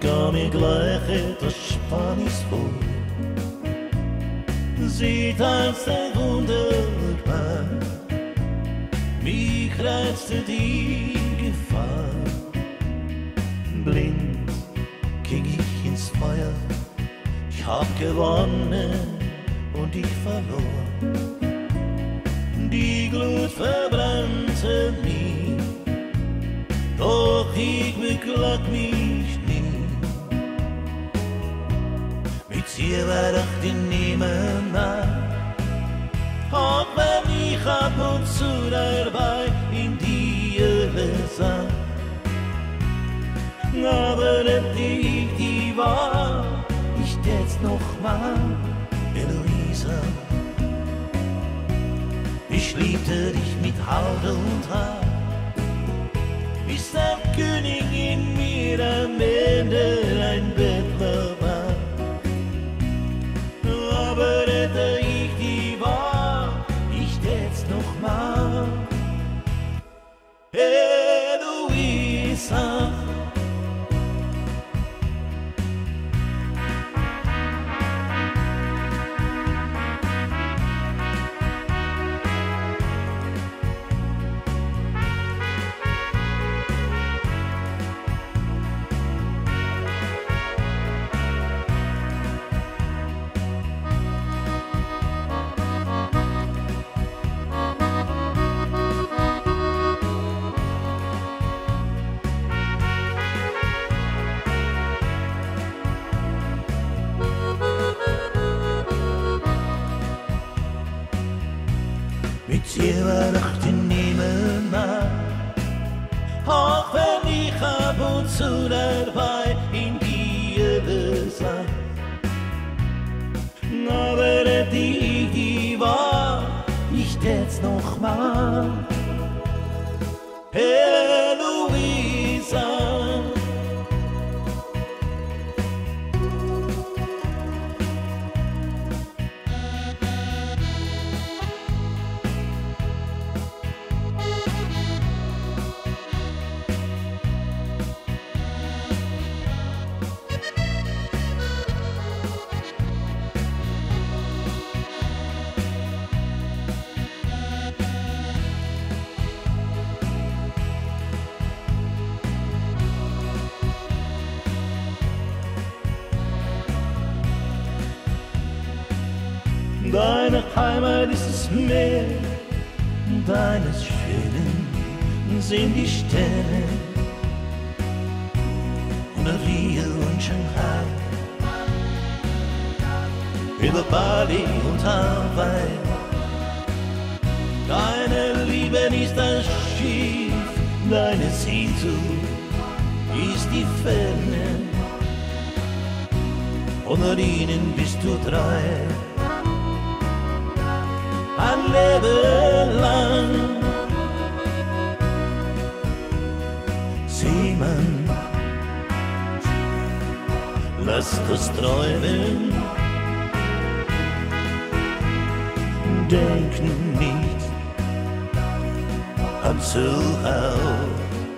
geh mir gleich etwas Spanisch vor. Sieht als ein Wunderbar, mich reizte die Gefahr. Blind ging ich ins Feuer, ich hab gewonnen und ich verlor. Die Glut verbrannte mich, doch ich beklag mich nie. Mit ihr war ich nimmer, auch wenn ich ab und zu dabei in die Hölle sah. Aber ich die war, ich tät's noch mal, Eloisa. Ich liebte dich mit Haut und Haar, bis der König in mir am Ende ein Bettler war. Aber hätte ich die war, ich tät's noch mal, Eloisa. Mit ihr war ich nimmer, auch wenn ich ab und zu dabei in die Hölle sah. Aber die war, ich tät's noch mal, Eloisa. Deine Heimat ist das Meer, deines Schönen sind die Sterne. Und Rio und Shanghai, über Bali und Hawaii. Deine Liebe ist ein Schiff, deine Sehnsucht ist die Ferne. Unter ihnen bist du treu, ein Leben lang. Seemann, lass das träumen, denk nicht an Zuhause.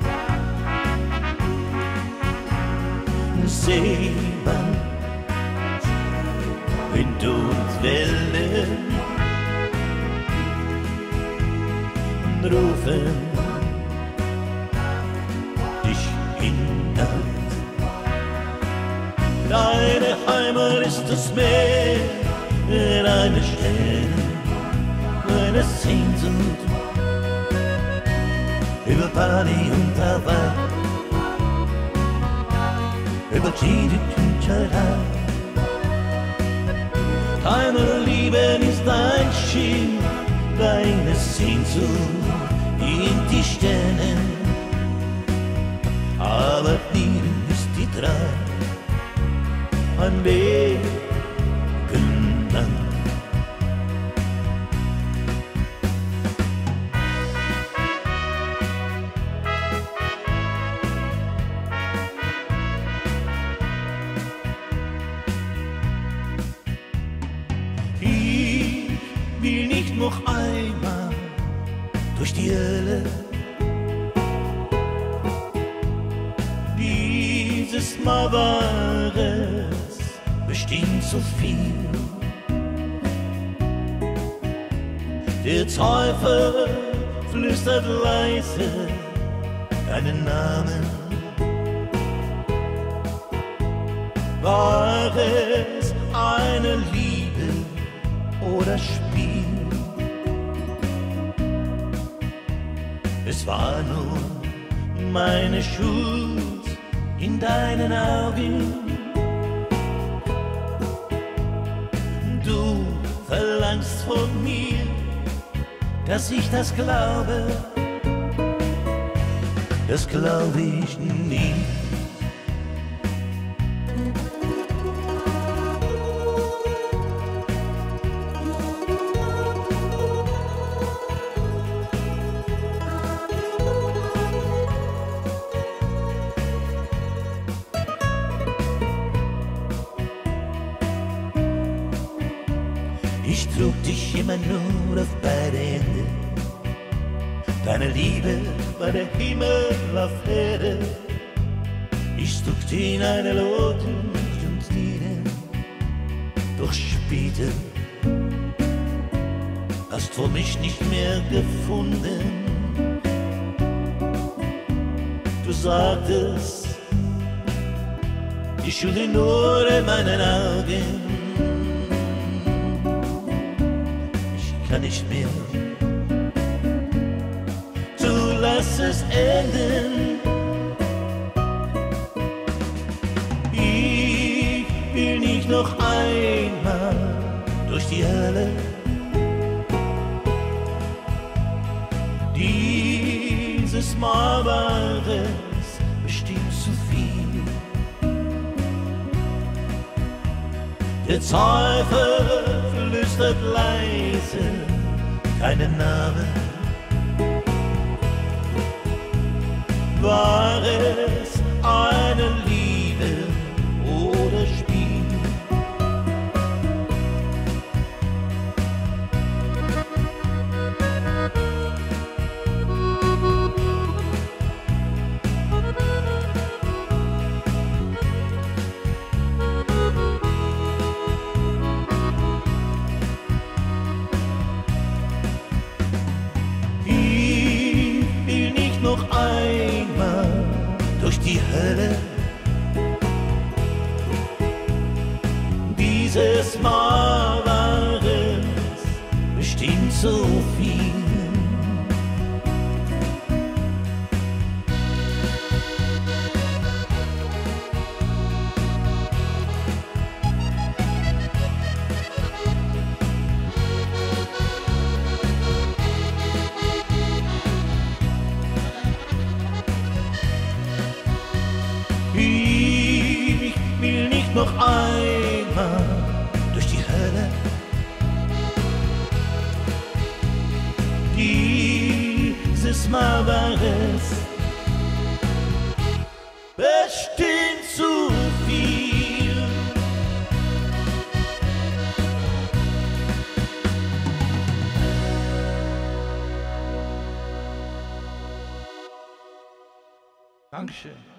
Seemann, wenn du uns Wellen rufen dich hinaus. Deine Heimat ist das Meer, deine Sterne, deine Sehnsucht über Bali und Hawaii, über Chile und Chile. Deine Liebe ist ein Schiff, deine Sehnsucht in die Sterne, aber dir ist die Trauer ein Leben lang. Ich will nicht noch einmal durch die Hölle. Dieses Mal war es bestimmt zu viel. Der Teufel flüstert leise deinen Namen. War es eine Liebe oder Spiel? Es war nur meine Schuld in deinen Augen. Du verlangst von mir, dass ich das glaube. Das glaube ich nie. Ich trug dich immer nur auf beide Hände. Deine Liebe war der Himmel auf Erde. Ich drückte in eine Lote und Liebe. Doch später hast du mich nicht mehr gefunden. Du sagtest, ich schulde nur in meinen Augen. Kann nicht mehr. Du lass es enden. Ich will nicht noch einmal durch die Hölle. Dieses Mal war es bestimmt zu viel. Der Teufel flüstert leise deinen Namen. War es eine Liebe oder Spiel? Noch einmal durch die Hölle. Dieses Mal war es bestimmt so viel. Ich will nicht noch einmal durch die Hölle. Dieses Mal war es bestimmt zu viel. Dankeschön.